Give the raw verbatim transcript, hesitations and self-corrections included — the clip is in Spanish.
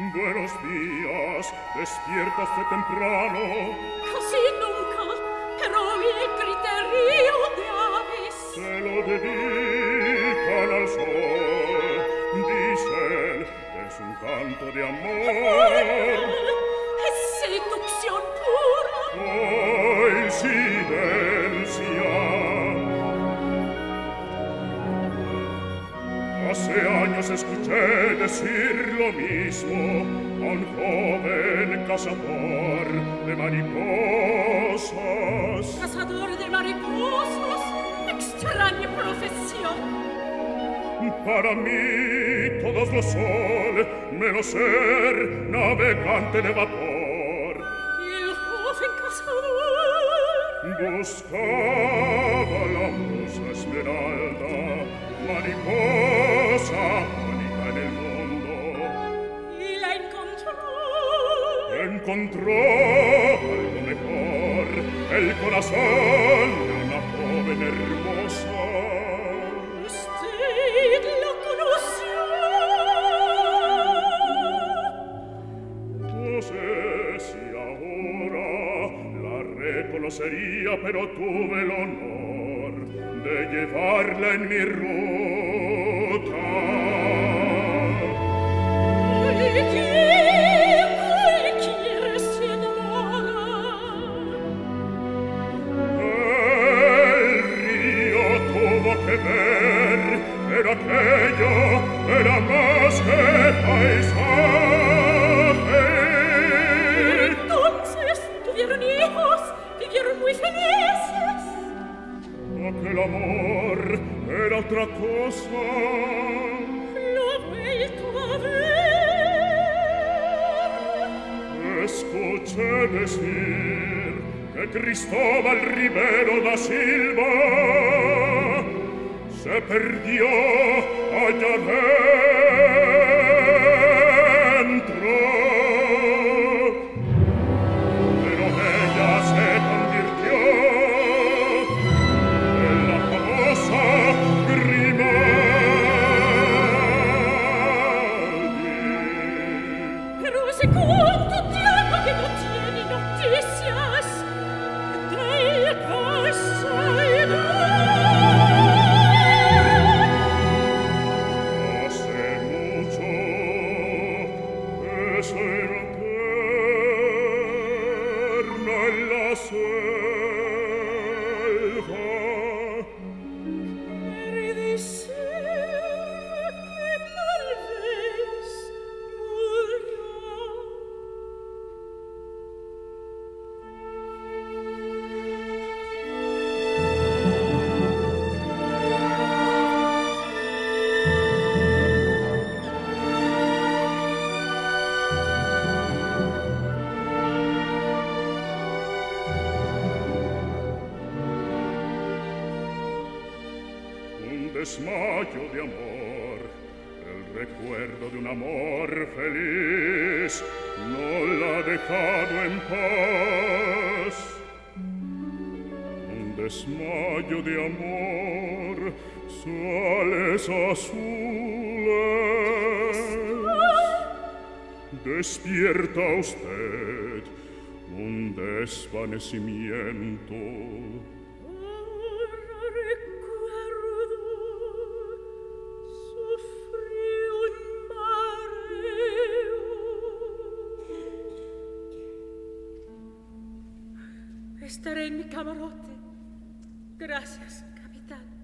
Buenos días, despiertaste temprano. Così nunca, però il criterio de aves Se lo dedican al sol, dicen, es un canto de amor. es seducción pura. Hoy silencia. Hace años escuché decir lo mismo a un joven cazador de mariposas. Cazador de mariposas, extraña profesión. Para mí todos lo son, menos ser navegante de vapor. El joven cazador Buscaba la musa esmeralda, mariposa única en el mundo. y la encontró. Encontró algo mejor, el corazón de una joven hermosa. Usted lo conoció. No sé si ahora la reconocería, pero tuve el honor de llevarla en mi ruta. Cualquier, cualquier se enamora. El río tuvo que ver, pero aquello era más que paisaje. Entonces tuvieron hijos, vivieron muy felices. Aquel amor era otra cosa. Lo he vuelto a ver. Escuché decir que Cristóbal Rivero da Silva se perdió allá dentro. Pero ella se convirtió en la famosa Grimaldi. Pero hace cuánto tiempo que no tiene noticias del pasado. Hace mucho es eterna en la selva. Quiere decir que tal vez murió. Un desmayo de amor, el recuerdo de un amor feliz, no la ha dejado en paz. Un desmayo de amor, sales azules. Despierta usted un desvanecimiento. Ahora recuerdo, sufrí un mareo. Estaré en mi camarote. Gracias, capitán.